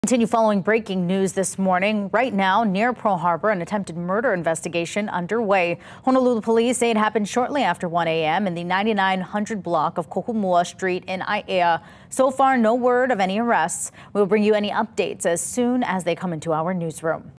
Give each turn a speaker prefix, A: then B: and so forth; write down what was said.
A: Continue following breaking news this morning. Right now, near Pearl Harbor, an attempted murder investigation underway. Honolulu police say it happened shortly after 1 a.m. in the 9900 block of Kohumua Street in Aiea. So far, no word of any arrests. We'll bring you any updates as soon as they come into our newsroom.